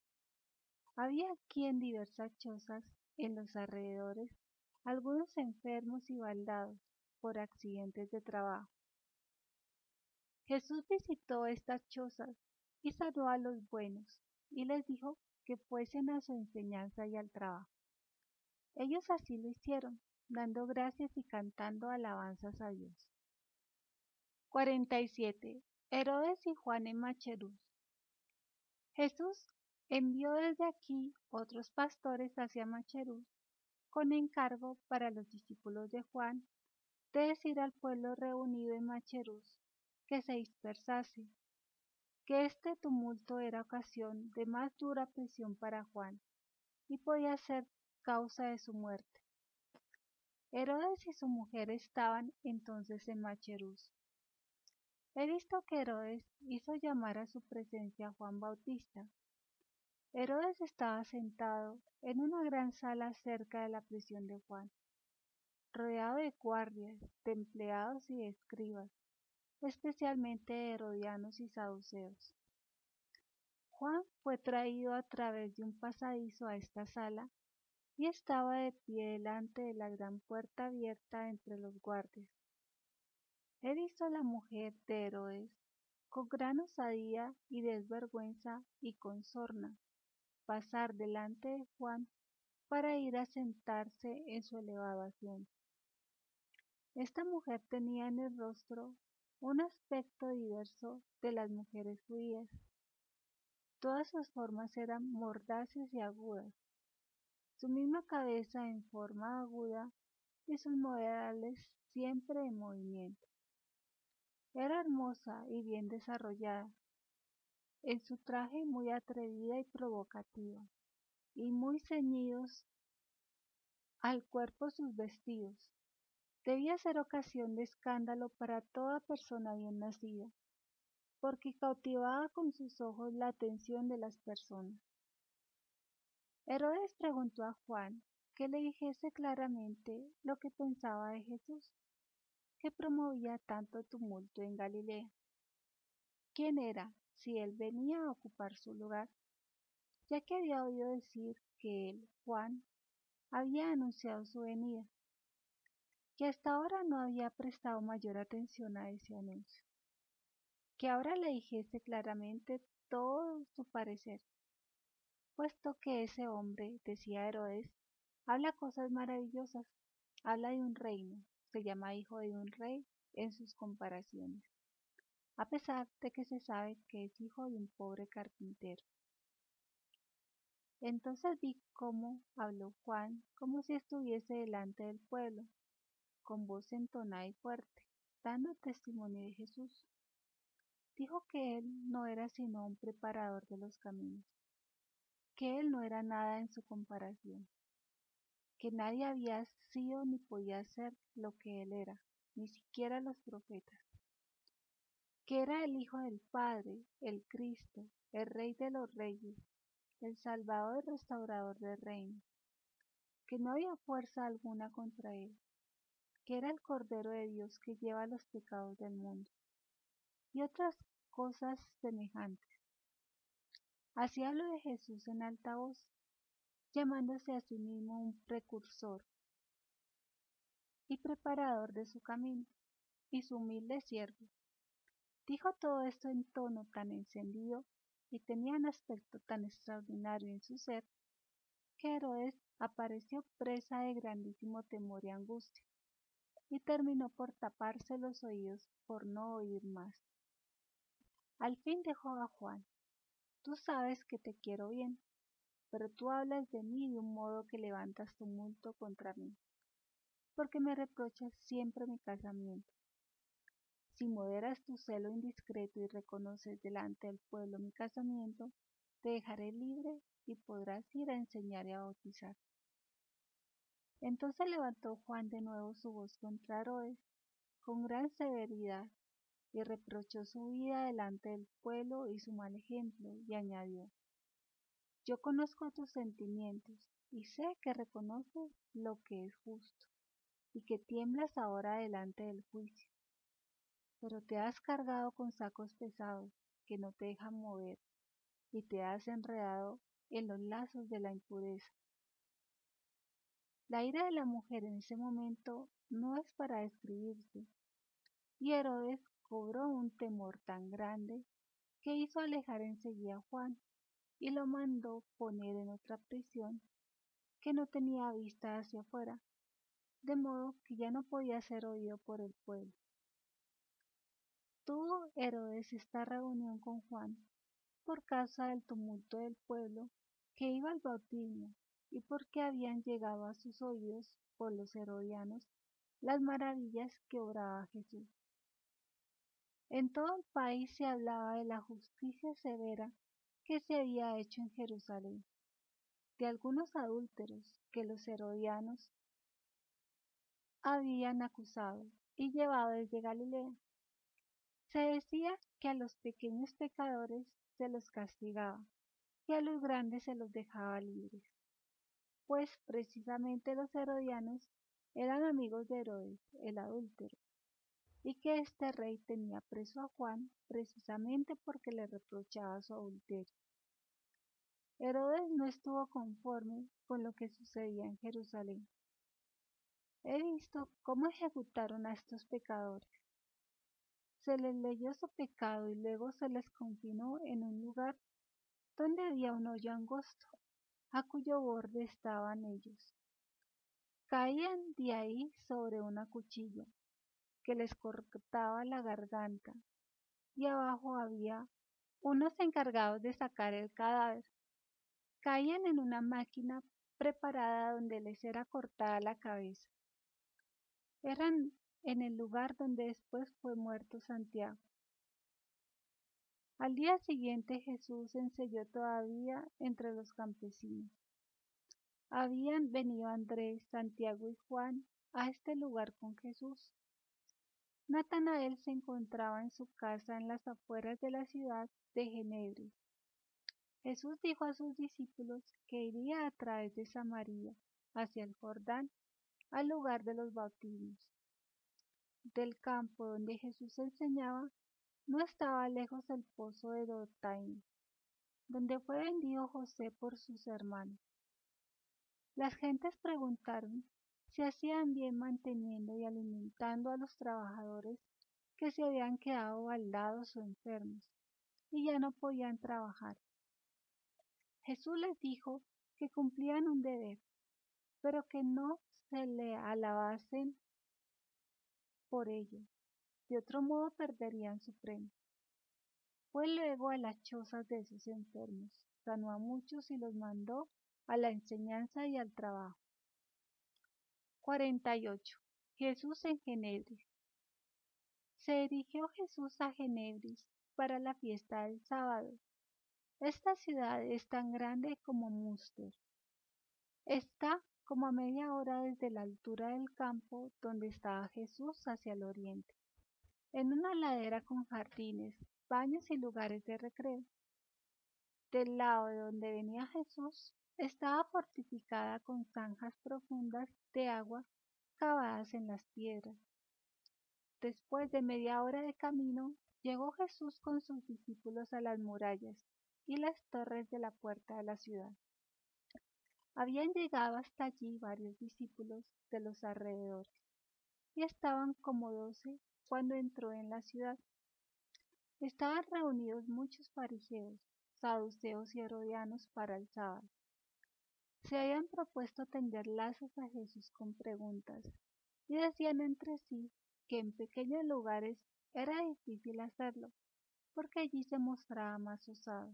Había aquí en diversas chozas en los alrededores algunos enfermos y baldados por accidentes de trabajo. Jesús visitó estas chozas y sanó a los buenos, y les dijo que fuesen a su enseñanza y al trabajo. Ellos así lo hicieron, dando gracias y cantando alabanzas a Dios. cuarenta y siete. Herodes y Juan en Macherús. Jesús envió desde aquí otros pastores hacia Macherús con encargo para los discípulos de Juan de decir al pueblo reunido en Macherús que se dispersase, que este tumulto era ocasión de más dura prisión para Juan y podía ser causa de su muerte. Herodes y su mujer estaban entonces en Macherús. He visto que Herodes hizo llamar a su presencia a Juan Bautista Herodes estaba sentado en una gran sala cerca de la prisión de Juan, rodeado de guardias, de empleados y de escribas, especialmente de herodianos y saduceos. Juan fue traído a través de un pasadizo a esta sala y estaba de pie delante de la gran puerta abierta entre los guardias. Él hizo a la mujer de Herodes con gran osadía y desvergüenza y con sorna pasar delante de Juan para ir a sentarse en su elevado asiento. Esta mujer tenía en el rostro un aspecto diverso de las mujeres judías. Todas sus formas eran mordaces y agudas, su misma cabeza en forma aguda y sus modales siempre en movimiento. Era hermosa y bien desarrollada, en su traje muy atrevida y provocativa, y muy ceñidos al cuerpo sus vestidos. Debía ser ocasión de escándalo para toda persona bien nacida, porque cautivaba con sus ojos la atención de las personas. Herodes preguntó a Juan que le dijese claramente lo que pensaba de Jesús, que promovía tanto tumulto en Galilea. ¿Quién era, si él venía a ocupar su lugar? Ya que había oído decir que él, Juan, había anunciado su venida, que hasta ahora no había prestado mayor atención a ese anuncio, que ahora le dijese claramente todo su parecer, puesto que ese hombre, decía Herodes, habla cosas maravillosas, habla de un reino, se llama hijo de un rey en sus comparaciones, a pesar de que se sabe que es hijo de un pobre carpintero. Entonces vi cómo habló Juan como si estuviese delante del pueblo, con voz entonada y fuerte, dando testimonio de Jesús. Dijo que él no era sino un preparador de los caminos, que él no era nada en su comparación, que nadie había sido ni podía ser lo que él era, ni siquiera los profetas, que era el Hijo del Padre, el Cristo, el Rey de los Reyes, el Salvador y Restaurador del reino, que no había fuerza alguna contra él, que era el Cordero de Dios que lleva los pecados del mundo, y otras cosas semejantes. Así habló de Jesús en alta voz, llamándose a sí mismo un precursor y preparador de su camino, y su humilde siervo. Dijo todo esto en tono tan encendido y tenía un aspecto tan extraordinario en su ser, que Herodes apareció presa de grandísimo temor y angustia, y terminó por taparse los oídos por no oír más. Al fin dijo a Juan: Tú sabes que te quiero bien, pero tú hablas de mí de un modo que levantas tumulto contra mí, porque me reprochas siempre mi casamiento. Si moderas tu celo indiscreto y reconoces delante del pueblo mi casamiento, te dejaré libre y podrás ir a enseñar y a bautizar. Entonces levantó Juan de nuevo su voz contra Herodes con gran severidad y reprochó su vida delante del pueblo y su mal ejemplo, y añadió: Yo conozco tus sentimientos y sé que reconoces lo que es justo y que tiemblas ahora delante del juicio, pero te has cargado con sacos pesados que no te dejan mover y te has enredado en los lazos de la impureza. La ira de la mujer en ese momento no es para describirse, y Herodes cobró un temor tan grande que hizo alejar enseguida a Juan y lo mandó poner en otra prisión que no tenía vista hacia afuera, de modo que ya no podía ser oído por el pueblo. Tuvo Herodes esta reunión con Juan por causa del tumulto del pueblo que iba al bautismo y porque habían llegado a sus oídos por los herodianos las maravillas que obraba Jesús. En todo el país se hablaba de la justicia severa que se había hecho en Jerusalén, de algunos adúlteros que los herodianos habían acusado y llevado desde Galilea. Se decía que a los pequeños pecadores se los castigaba, que a los grandes se los dejaba libres, pues precisamente los herodianos eran amigos de Herodes, el adúltero, y que este rey tenía preso a Juan precisamente porque le reprochaba su adulterio. Herodes no estuvo conforme con lo que sucedía en Jerusalén. He visto cómo ejecutaron a estos pecadores. Se les leyó su pecado y luego se les confinó en un lugar donde había un hoyo angosto, a cuyo borde estaban ellos. Caían de ahí sobre una cuchilla que les cortaba la garganta, y abajo había unos encargados de sacar el cadáver. Caían en una máquina preparada donde les era cortada la cabeza. Eran en el lugar donde después fue muerto Santiago. Al día siguiente Jesús enseñó todavía entre los campesinos. Habían venido Andrés, Santiago y Juan a este lugar con Jesús. Natanael se encontraba en su casa en las afueras de la ciudad de Genedri. Jesús dijo a sus discípulos que iría a través de Samaria hacia el Jordán, al lugar de los bautismos. Del campo donde Jesús enseñaba no estaba lejos el pozo de Dotaim, donde fue vendido José por sus hermanos. Las gentes preguntaron si hacían bien manteniendo y alimentando a los trabajadores que se habían quedado baldados o enfermos y ya no podían trabajar. Jesús les dijo que cumplían un deber, pero que no se le alabasen por ello, de otro modo perderían su premio. Fue luego a las chozas de esos enfermos, sanó a muchos y los mandó a la enseñanza y al trabajo. cuarenta y ocho. Jesús en Genedris. Se dirigió Jesús a Genedris para la fiesta del sábado. Esta ciudad es tan grande como Münster. Está como a media hora desde la altura del campo donde estaba Jesús hacia el oriente, en una ladera con jardines, baños y lugares de recreo. Del lado de donde venía Jesús estaba fortificada con zanjas profundas de agua cavadas en las piedras. Después de media hora de camino, llegó Jesús con sus discípulos a las murallas y las torres de la puerta de la ciudad. Habían llegado hasta allí varios discípulos de los alrededores, y estaban como doce cuando entró en la ciudad. Estaban reunidos muchos fariseos, saduceos y herodianos para el sábado. Se habían propuesto tender lazos a Jesús con preguntas, y decían entre sí que en pequeños lugares era difícil hacerlo, porque allí se mostraba más osado,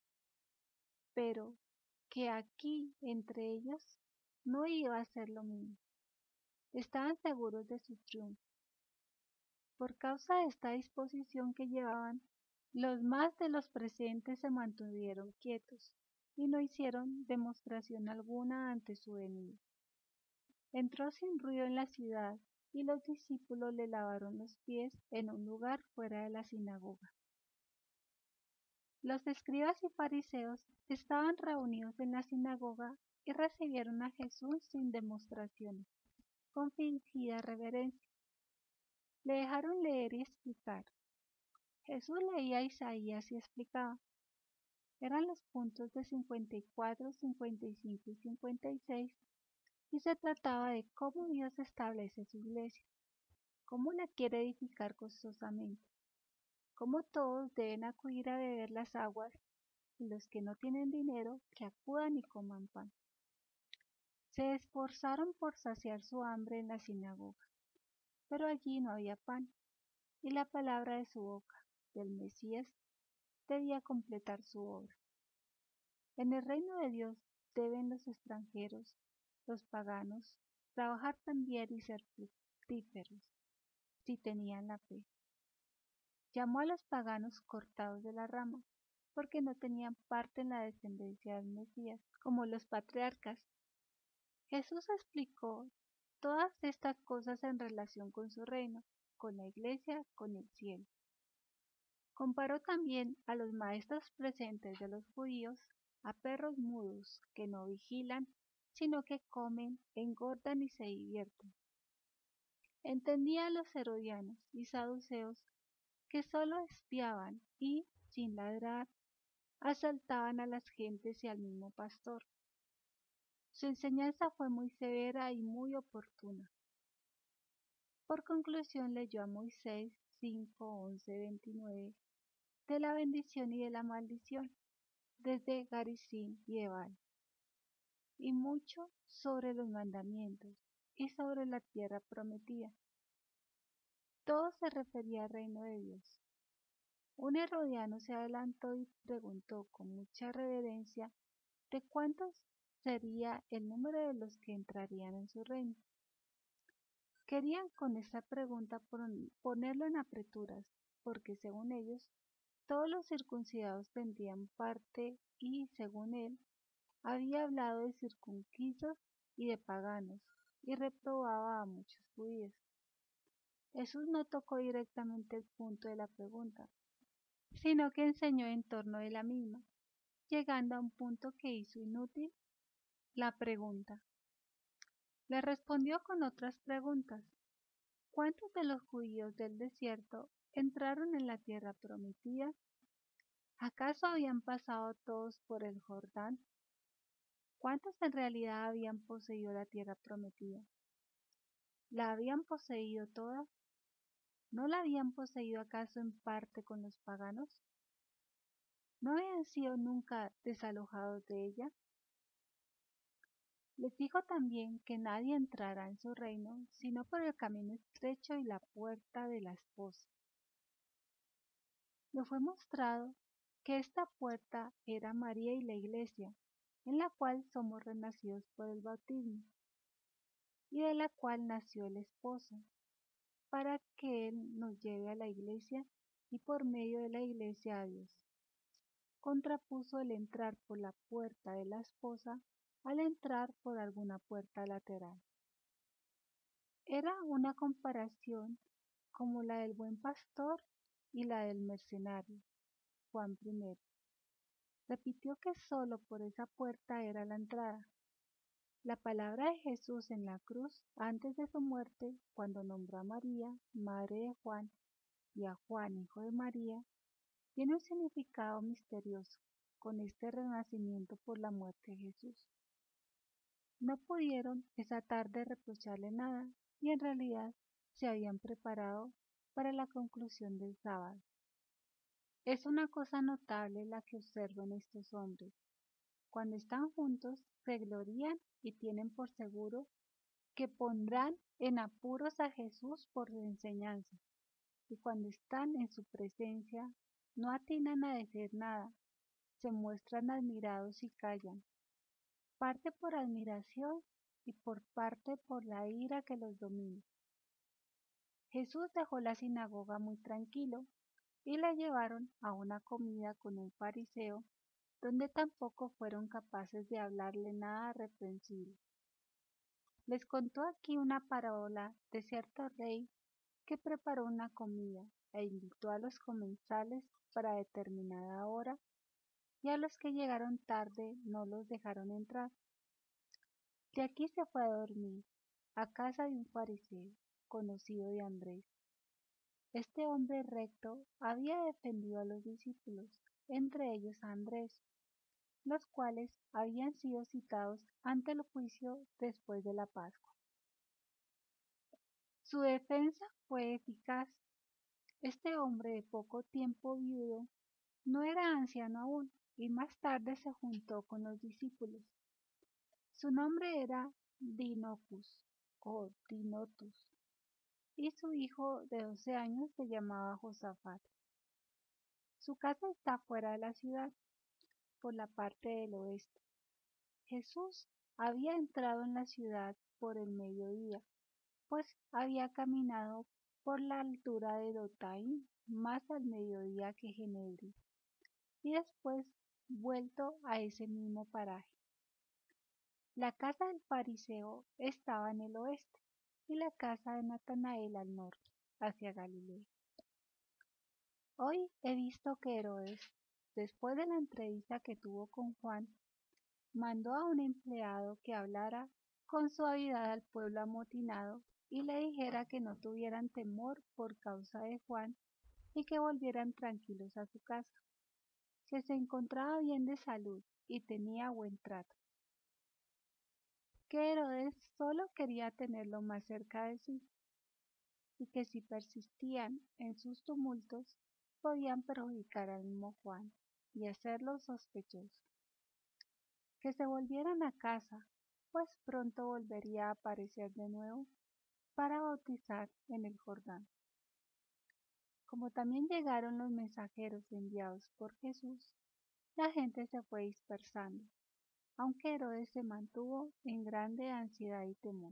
pero que aquí entre ellos no iba a ser lo mismo. Estaban seguros de su triunfo. Por causa de esta disposición que llevaban, los más de los presentes se mantuvieron quietos y no hicieron demostración alguna ante su venida. Entró sin ruido en la ciudad y los discípulos le lavaron los pies en un lugar fuera de la sinagoga. Los escribas y fariseos estaban reunidos en la sinagoga y recibieron a Jesús sin demostraciones, con fingida reverencia. Le dejaron leer y explicar. Jesús leía Isaías y explicaba. Eran los puntos de cincuenta y cuatro, cincuenta y cinco y cincuenta y seis, y se trataba de cómo Dios establece su iglesia, cómo la quiere edificar costosamente, cómo todos deben acudir a beber las aguas y los que no tienen dinero que acudan y coman pan. Se esforzaron por saciar su hambre en la sinagoga, pero allí no había pan, y la palabra de su boca, del Mesías, debía completar su obra. En el reino de Dios deben los extranjeros, los paganos, trabajar también y ser fructíferos, si tenían la fe. Llamó a los paganos cortados de la rama, porque no tenían parte en la descendencia del Mesías, como los patriarcas. Jesús explicó todas estas cosas en relación con su reino, con la iglesia, con el cielo. Comparó también a los maestros presentes de los judíos a perros mudos que no vigilan, sino que comen, engordan y se divierten. Entendía a los herodianos y saduceos que sólo espiaban y, sin ladrar, asaltaban a las gentes y al mismo pastor. Su enseñanza fue muy severa y muy oportuna. Por conclusión leyó a Moisés cinco, once, veintinueve, de la bendición y de la maldición, desde Garizim y Ebal, y mucho sobre los mandamientos y sobre la tierra prometida. Todo se refería al reino de Dios. Un herodiano se adelantó y preguntó con mucha reverencia de cuántos sería el número de los que entrarían en su reino. Querían con esta pregunta ponerlo en apreturas, porque según ellos, todos los circuncidados tendrían parte y, según él, había hablado de circuncisos y de paganos, y reprobaba a muchos judíos. Jesús no tocó directamente el punto de la pregunta, sino que enseñó en torno de la misma, llegando a un punto que hizo inútil la pregunta. Le respondió con otras preguntas. ¿Cuántos de los judíos del desierto entraron en la tierra prometida? ¿Acaso habían pasado todos por el Jordán? ¿Cuántos en realidad habían poseído la tierra prometida? ¿La habían poseído toda? ¿No la habían poseído acaso en parte con los paganos? ¿No habían sido nunca desalojados de ella? Les dijo también que nadie entrará en su reino sino por el camino estrecho y la puerta de la esposa. Le fue mostrado que esta puerta era María y la Iglesia, en la cual somos renacidos por el bautismo, y de la cual nació el esposo, para que Él nos lleve a la Iglesia y por medio de la Iglesia a Dios. Contrapuso el entrar por la puerta de la esposa al entrar por alguna puerta lateral. Era una comparación como la del buen pastor y la del mercenario. Juan primero. Repitió que sólo por esa puerta era la entrada. La palabra de Jesús en la cruz, antes de su muerte, cuando nombró a María, madre de Juan, y a Juan, hijo de María, tiene un significado misterioso con este renacimiento por la muerte de Jesús. No pudieron esa tarde reprocharle nada y en realidad se habían preparado para la conclusión del sábado. Es una cosa notable la que observo en estos hombres. Cuando están juntos, se glorían y tienen por seguro que pondrán en apuros a Jesús por su enseñanza, y cuando están en su presencia, no atinan a decir nada, se muestran admirados y callan, parte por admiración y por parte por la ira que los domina. Jesús dejó la sinagoga muy tranquilo y la llevaron a una comida con un fariseo, donde tampoco fueron capaces de hablarle nada reprensible. Les contó aquí una parábola de cierto rey que preparó una comida e invitó a los comensales para determinada hora, y a los que llegaron tarde no los dejaron entrar. De aquí se fue a dormir, a casa de un fariseo, conocido de Andrés. Este hombre recto había defendido a los discípulos, entre ellos a Andrés, los cuales habían sido citados ante el juicio después de la Pascua. Su defensa fue eficaz. Este hombre de poco tiempo viudo no era anciano aún y más tarde se juntó con los discípulos. Su nombre era Dinocus o Dinotus y su hijo de doce años se llamaba Josafat. Su casa está fuera de la ciudad, por la parte del oeste. Jesús había entrado en la ciudad por el mediodía, pues había caminado por la altura de Dotaín más al mediodía que Genedri, y después vuelto a ese mismo paraje. La casa del fariseo estaba en el oeste y la casa de Natanael al norte, hacia Galilea. Hoy he visto que Herodes, después de la entrevista que tuvo con Juan, mandó a un empleado que hablara con suavidad al pueblo amotinado y le dijera que no tuvieran temor por causa de Juan y que volvieran tranquilos a su casa, que se encontraba bien de salud y tenía buen trato, que Herodes solo quería tenerlo más cerca de sí y que si persistían en sus tumultos podían perjudicar al mismo Juan y hacerlo sospechoso. Que se volvieran a casa, pues pronto volvería a aparecer de nuevo para bautizar en el Jordán. Como también llegaron los mensajeros enviados por Jesús, la gente se fue dispersando, aunque Herodes se mantuvo en grande ansiedad y temor.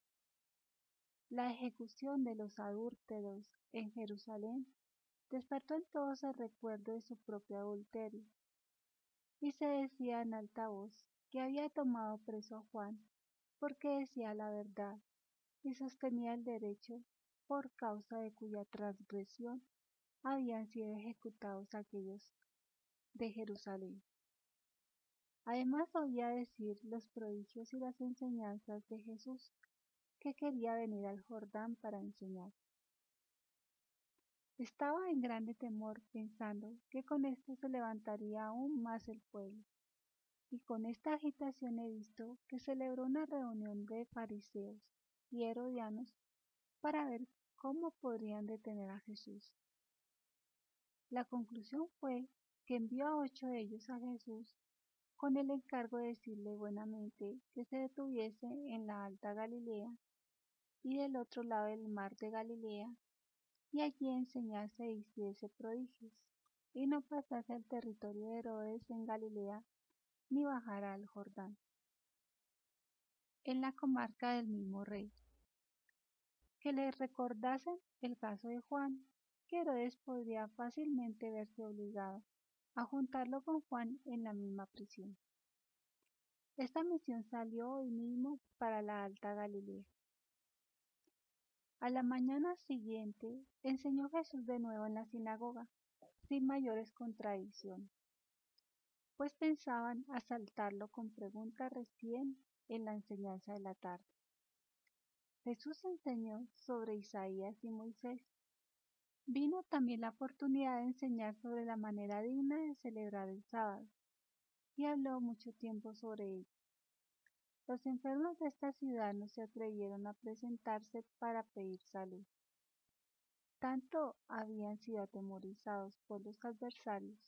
La ejecución de los adúlteros en Jerusalén despertó en todos el recuerdo de su propio adulterio, y se decía en alta voz que había tomado preso a Juan porque decía la verdad y sostenía el derecho por causa de cuya transgresión habían sido ejecutados aquellos de Jerusalén. Además oía decir los prodigios y las enseñanzas de Jesús, que quería venir al Jordán para enseñar. Estaba en grande temor pensando que con esto se levantaría aún más el pueblo, y con esta agitación he visto que celebró una reunión de fariseos y herodianos para ver cómo podrían detener a Jesús. La conclusión fue que envió a ocho de ellos a Jesús con el encargo de decirle buenamente que se detuviese en la Alta Galilea y del otro lado del mar de Galilea, y allí enseñase e hiciese prodigios, y no pasase al territorio de Herodes en Galilea, ni bajara al Jordán, en la comarca del mismo rey. Que le recordasen el caso de Juan, que Herodes podría fácilmente verse obligado a juntarlo con Juan en la misma prisión. Esta misión salió hoy mismo para la Alta Galilea. A la mañana siguiente enseñó Jesús de nuevo en la sinagoga, sin mayores contradicciones, pues pensaban asaltarlo con preguntas recién en la enseñanza de la tarde. Jesús enseñó sobre Isaías y Moisés. Vino también la oportunidad de enseñar sobre la manera digna de celebrar el sábado, y habló mucho tiempo sobre ello. Los enfermos de esta ciudad no se atrevieron a presentarse para pedir salud. Tanto habían sido atemorizados por los adversarios.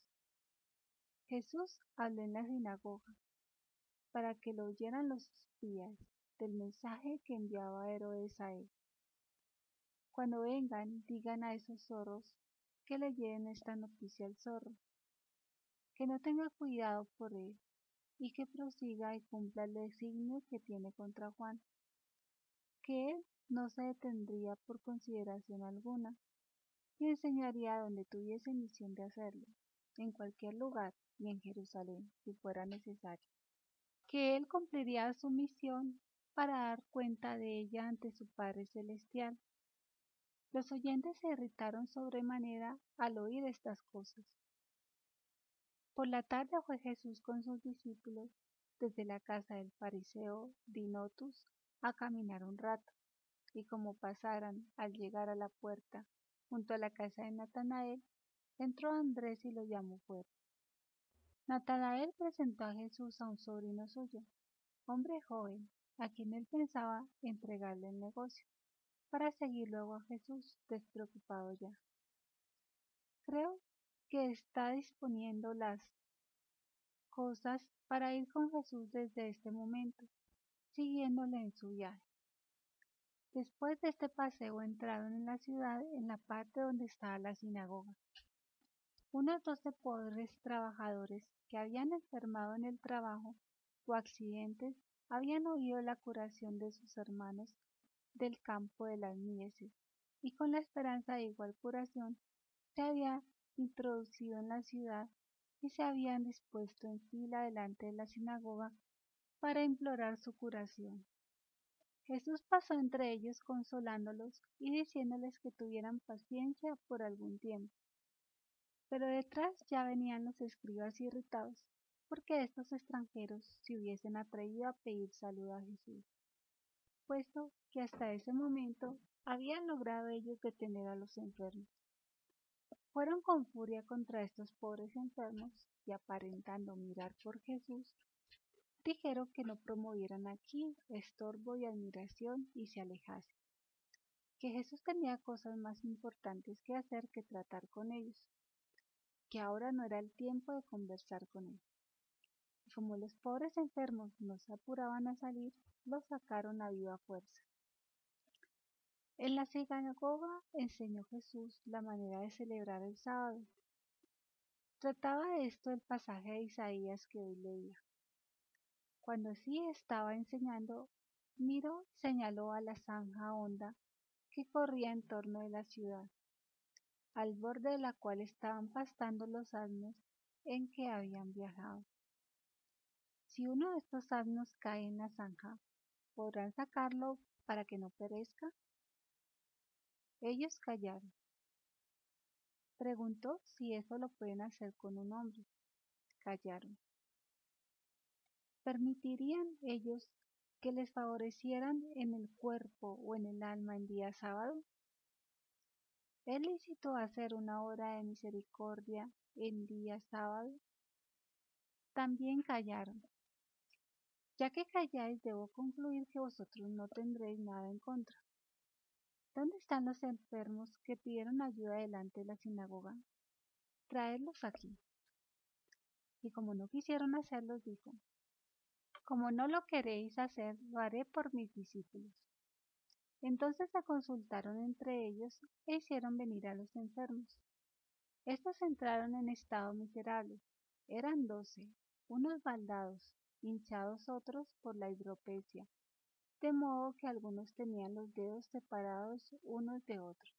Jesús habló en la sinagoga, para que lo oyeran los espías del mensaje que enviaba Herodes a él. Cuando vengan, digan a esos zorros que le lleven esta noticia al zorro, que no tenga cuidado por él, y que prosiga y cumpla el designio que tiene contra Juan, que él no se detendría por consideración alguna, y enseñaría donde tuviese misión de hacerlo, en cualquier lugar y en Jerusalén, si fuera necesario, que él cumpliría su misión para dar cuenta de ella ante su Padre Celestial. Los oyentes se irritaron sobremanera al oír estas cosas. Por la tarde fue Jesús con sus discípulos desde la casa del fariseo Dinotus a caminar un rato, y como pasaran al llegar a la puerta junto a la casa de Natanael, entró Andrés y lo llamó fuera. Natanael presentó a Jesús a un sobrino suyo, hombre joven, a quien él pensaba entregarle el negocio, para seguir luego a Jesús despreocupado ya. Creo que está disponiendo las cosas para ir con Jesús desde este momento, siguiéndole en su viaje. Después de este paseo entraron en la ciudad en la parte donde estaba la sinagoga. Unos doce pobres trabajadores que habían enfermado en el trabajo o accidentes habían oído la curación de sus hermanos del campo de las mieses, y con la esperanza de igual curación se habían introducido en la ciudad y se habían dispuesto en fila delante de la sinagoga para implorar su curación. Jesús pasó entre ellos consolándolos y diciéndoles que tuvieran paciencia por algún tiempo, Pero detrás ya venían los escribas irritados porque estos extranjeros se hubiesen atrevido a pedir salud a Jesús, puesto que hasta ese momento habían logrado ellos detener a los enfermos. Fueron con furia contra estos pobres enfermos y, aparentando mirar por Jesús, dijeron que no promovieran aquí estorbo y admiración y se alejasen, que Jesús tenía cosas más importantes que hacer que tratar con ellos, que ahora no era el tiempo de conversar con él. Y como los pobres enfermos no se apuraban a salir, los sacaron a viva fuerza. En la sinagoga enseñó Jesús la manera de celebrar el sábado. Trataba de esto el pasaje de Isaías que hoy leía. Cuando así estaba enseñando, miró y señaló a la zanja honda que corría en torno de la ciudad, al borde de la cual estaban pastando los asnos en que habían viajado. Si uno de estos asnos cae en la zanja, ¿podrán sacarlo para que no perezca? Ellos callaron. Preguntó si eso lo pueden hacer con un hombre. Callaron. ¿Permitirían ellos que les favorecieran en el cuerpo o en el alma en día sábado? ¿Es lícito hacer una obra de misericordia en día sábado? También callaron. Ya que calláis, debo concluir que vosotros no tendréis nada en contra. ¿Dónde están los enfermos que pidieron ayuda delante de la sinagoga? Traedlos aquí. Y como no quisieron hacerlo, dijo, como no lo queréis hacer, lo haré por mis discípulos. Entonces se consultaron entre ellos e hicieron venir a los enfermos. Estos entraron en estado miserable. Eran doce, unos baldados, hinchados otros por la hidropesia, de modo que algunos tenían los dedos separados unos de otros.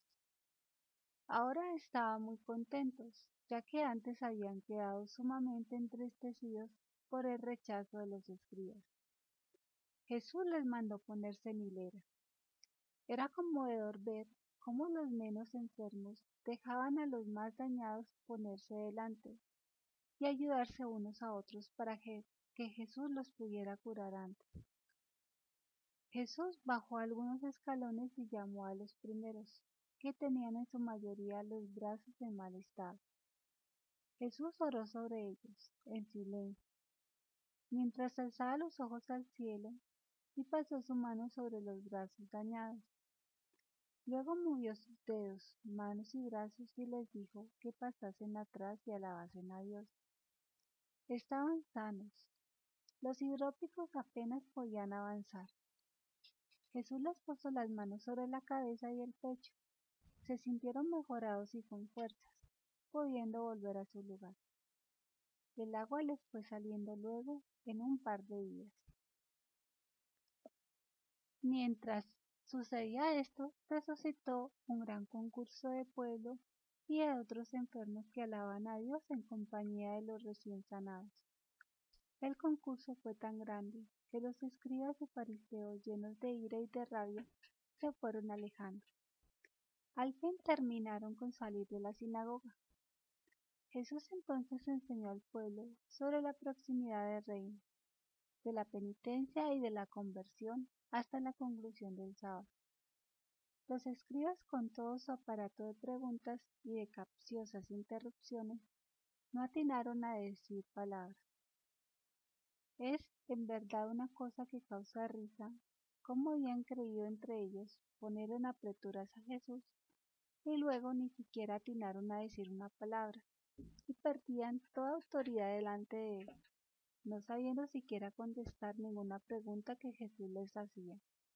Ahora estaban muy contentos, ya que antes habían quedado sumamente entristecidos por el rechazo de los escribas. Jesús les mandó ponerse en hilera. Era conmovedor ver cómo los menos enfermos dejaban a los más dañados ponerse delante y ayudarse unos a otros para que, que Jesús los pudiera curar antes. Jesús bajó algunos escalones y llamó a los primeros, que tenían en su mayoría los brazos en mal estado. Jesús oró sobre ellos, en silencio, mientras alzaba los ojos al cielo y pasó su mano sobre los brazos dañados. Luego movió sus dedos, manos y brazos y les dijo que pasasen atrás y alabasen a Dios. Estaban sanos. Los hidrópicos apenas podían avanzar. Jesús les puso las manos sobre la cabeza y el pecho. Se sintieron mejorados y con fuerzas, pudiendo volver a su lugar. El agua les fue saliendo luego en un par de días. Mientras sucedía esto, se suscitó un gran concurso de pueblo y de otros enfermos que alaban a Dios en compañía de los recién sanados. El concurso fue tan grande que los escribas y fariseos, llenos de ira y de rabia, se fueron alejando. Al fin terminaron con salir de la sinagoga. Jesús entonces enseñó al pueblo sobre la proximidad del reino, de la penitencia y de la conversión hasta la conclusión del sábado. Los escribas, con todo su aparato de preguntas y de capciosas interrupciones, no atinaron a decir palabra. Es en verdad una cosa que causa risa cómo habían creído entre ellos poner en apreturas a Jesús y luego ni siquiera atinaron a decir una palabra y perdían toda autoridad delante de él, no sabiendo siquiera contestar ninguna pregunta que Jesús les hacía.